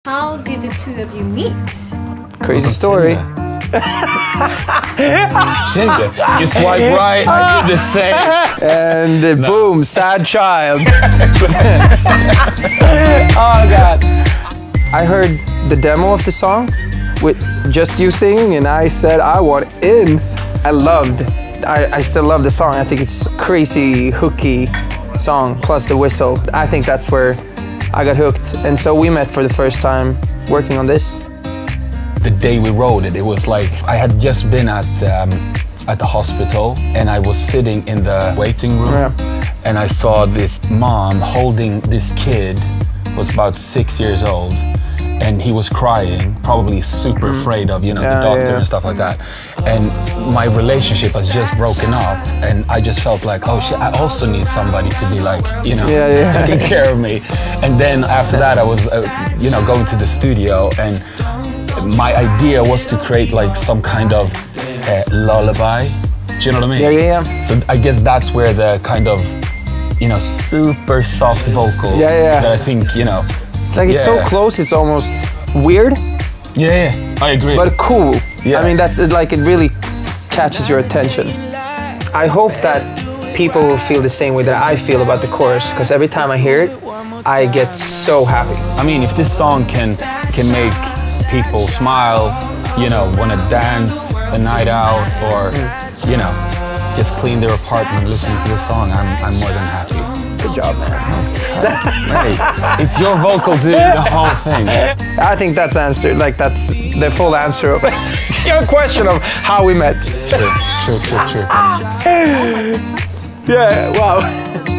How did the two of you meet? Crazy story. Tinder. You swipe right, I do the same. And boom, sad child. Oh God. I heard the demo of the song with just you singing, and I said I want in. I still love the song. I think it's a crazy hooky song, plus the whistle. I think that's where I got hooked. And so we met for the first time working on this. The day we wrote it, it was like I had just been at the hospital, and I was sitting in the waiting room, and I saw this mom holding this kid, who was about 6 years old, and he was crying, probably super afraid of, you know, the doctor and stuff like that. And my relationship has just broken up, and I just felt like, oh shit, I also need somebody to be like, you know, taking care of me. And then after that, I was, you know, going to the studio, and my idea was to create like some kind of lullaby. Do you know what I mean? Yeah. So I guess that's where the kind of, you know, super soft vocal that I think, you know. It's like it's so close, it's almost weird. Yeah, I agree. But cool. I mean, that's like, it really catches your attention. I hope that people will feel the same way that I feel about the chorus, because every time I hear it, I get so happy. I mean, if this song can make people smile, you know, want to dance a night out, or, you know, just clean their apartment listening to this song, I'm more than happy. Good job, man. Hey, it's your vocal doing the whole thing. I think that's answered. Like, that's the full answer of your question of how we met. True. Yeah, wow.